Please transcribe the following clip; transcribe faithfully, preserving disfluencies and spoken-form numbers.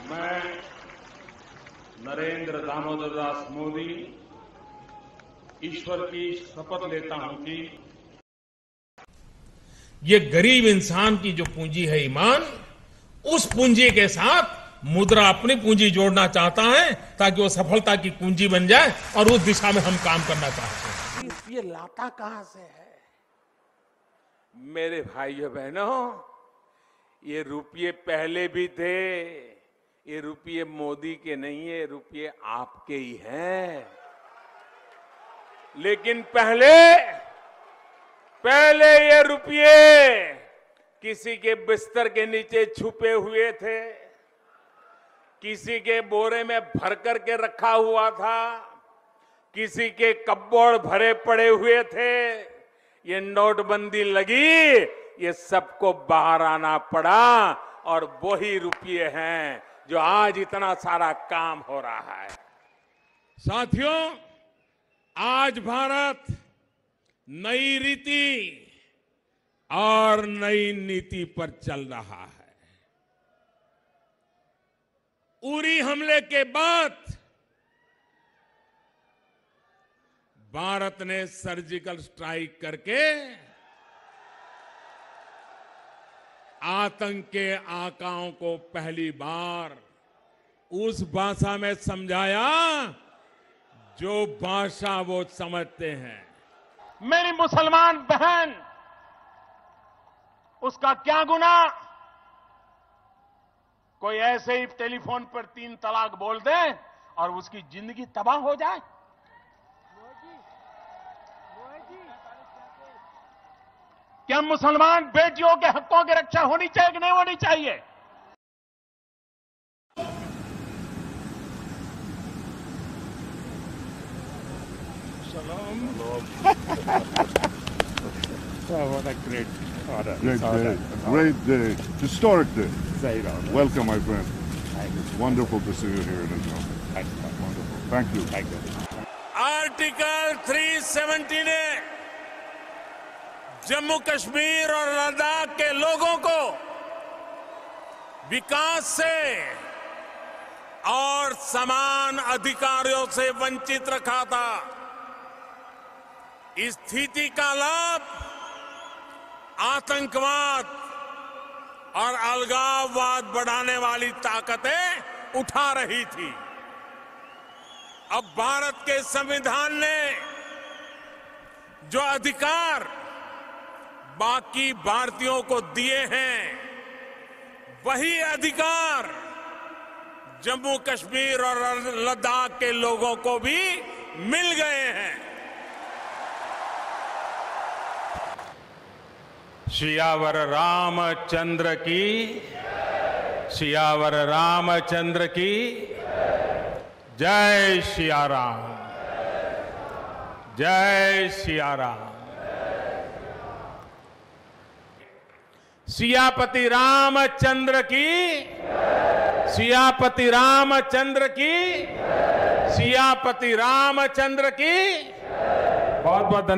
मैं नरेंद्र दामोदर दास मोदी ईश्वर की शपथ लेता हूं कि ये गरीब इंसान की जो पूंजी है ईमान, उस पूंजी के साथ मुद्रा अपनी पूंजी जोड़ना चाहता है ताकि वो सफलता की कुंजी बन जाए और उस दिशा में हम काम करना चाहते हैं। ये लाता कहां से है? मेरे भाइयों बहनों, ये रुपये पहले भी थे। ये रुपये मोदी के नहीं है, रुपये आपके ही हैं। लेकिन पहले पहले ये रुपये किसी के बिस्तर के नीचे छुपे हुए थे, किसी के बोरे में भर करके रखा हुआ था, किसी के कपबोर्ड भरे पड़े हुए थे। ये नोटबंदी लगी, ये सबको बाहर आना पड़ा और वही रुपये हैं जो आज इतना सारा काम हो रहा है। साथियों, आज भारत नई रीति और नई नीति पर चल रहा है। उरी हमले के बाद भारत ने सर्जिकल स्ट्राइक करके आतंक के आकाओं को पहली बार उस भाषा में समझाया जो भाषा वो समझते हैं। मेरी मुसलमान बहन, उसका क्या गुनाह? कोई ऐसे ही टेलीफोन पर तीन तलाक बोल दे और उसकी जिंदगी तबाह हो जाए? क्या मुसलमान बेटियों के हकों की रक्षा होनी चाहिए कि नहीं होनी चाहिए? Oh, what a great honor. Great honor. day. Great day. Historic day. Say it all. Welcome, my friend. Thank you. It's wonderful to see you here in Israel. Thank you. Wonderful. Thank you. Thank you. Article तीन सौ सत्तर ने जम्मू कश्मीर और लद्दाख के लोगों को विकास से और समान अधिकारों से वंचित रखा था। इस स्थिति का लाभ आतंकवाद और अलगाववाद बढ़ाने वाली ताकतें उठा रही थी। अब भारत के संविधान ने जो अधिकार बाकी भारतीयों को दिए हैं, वही अधिकार जम्मू कश्मीर और लद्दाख के लोगों को भी मिल गए हैं। सियावर रामचंद्र की सियावर रामचंद्र की जय सिया राम, जय सिया राम। सियापति रामचंद्र की सियापति रामचंद्र की सियापति रामचंद्र की बहुत बहुत धन्यवाद।